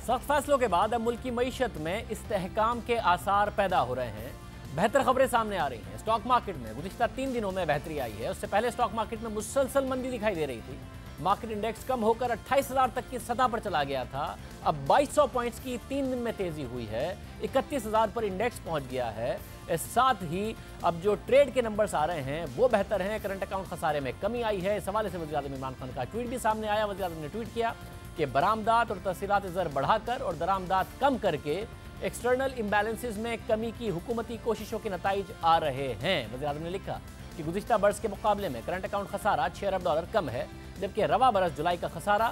सख्त फैसलों के बाद अब मुल्क की मईशत में इस्तेहकाम के आसार पैदा हो रहे हैं। बेहतर खबरें सामने आ रही हैं। स्टॉक मार्केट में गुज़िश्ता 3 दिनों में बेहतरी आई है। उससे पहले स्टॉक मार्केट में मुसलसल मंदी दिखाई दे रही थी। मार्केट इंडेक्स कम होकर 28,000 तक की सतह पर चला गया था। अब 2200 पॉइंट्स की 3 दिन में तेजी हुई है। 31,000 पर इंडेक्स पहुंच गया है। साथ ही अब जो ट्रेड के नंबर्स आ रहे हैं वो बेहतर हैं। करंट अकाउंट खसारे में कमी आई है। इस हवाले से वज़ीर-ए-आज़म इमरान खान का ट्वीट भी सामने आया। वज़ीर-ए-आज़म ने ट्वीट किया कि बरामदात और तहसीलात ज़र बढ़ाकर और दरामदात कम करके एक्सटर्नल इम्बैलेंसेज में कमी की हुकूमती कोशिशों के नताइज आ रहे हैं। वज़ीर-ए-आज़म ने लिखा कि गुज़िश्ता बरस के मुकाबले में करंट अकाउंट खसारा $6 अरब कम है, जबकि रवा बरस जुलाई का खसारा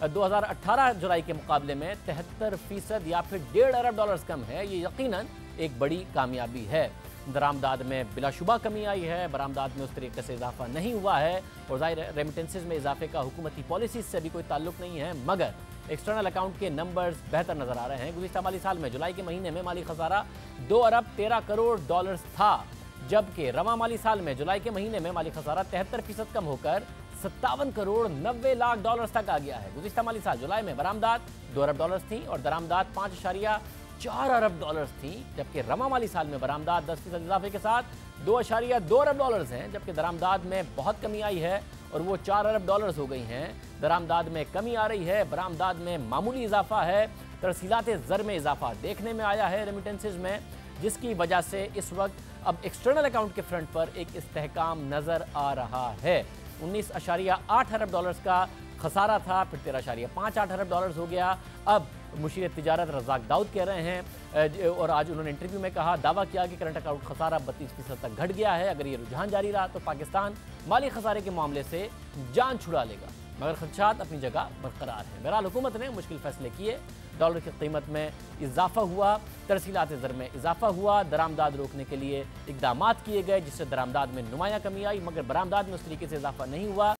2018 जुलाई के मुकाबले में 73% या फिर $1.5 अरब कम है। ये यकीनन एक बड़ी कामयाबी है। दरामदाद में बिलाशुबा कमी आई है। बरामदाद में उस तरीके से इजाफा नहीं हुआ है और ज़ाहिर रेमिटेंसेज में इजाफे का हुकूमती पॉलिसीज से भी कोई ताल्लुक नहीं है, मगर एक्सटर्नल अकाउंट के नंबर्स बेहतर नजर आ रहे हैं। गुज़िश्ता माली साल में जुलाई के महीने में माली खसारा $2 अरब 13 करोड़ था, जबकि रवा माली साल में जुलाई के महीने में माली खसारा 73% कम होकर $57 करोड़ 90 लाख तक आ गया है। गुज़िश्ता माली साल जुलाई में बरामदात $2 अरब थी और दरामदात $5.4 अरब थी, जबकि रवा माली साल में बरामदात 10% इजाफे के साथ $2.2 अरब हैं, जबकि दरामदाद में बहुत कमी आई है और वो $4 अरब हो गई हैं। दरामदाद में कमी आ रही है, बरामदाद में मामूली इजाफा है। तरसीलात ज़र में इजाफा देखने में आया है रेमिटेंसेज में, जिसकी वजह से इस वक्त अब एक्सटर्नल अकाउंट के फ्रंट पर एक इस्तेहकाम नजर आ रहा है। $19.8 अरब का खसारा था, फिर 13.58 अरब हो गया। अब मुशीर तिजारत रज़ाक दाऊद कह रहे हैं और आज उन्होंने इंटरव्यू में कहा, दावा किया कि करंट अकाउंट खसारा 32% तक घट गया है। अगर ये रुझान जारी रहा तो पाकिस्तान माली खसारे के मामले से जान छुड़ा लेगा, मगर खदशात अपनी जगह बरकरार है। बहरहाल हुकूमत ने मुश्किल फैसले किए। डॉलर की कीमत में इजाफा हुआ, तरसीलात ज़र में इजाफा हुआ, दरामदाद रोकने के लिए इकदाम किए गए, जिससे दरामदाद में नुमाया कमी आई, मगर बरामदाद में उस तरीके से इजाफा नहीं हुआ।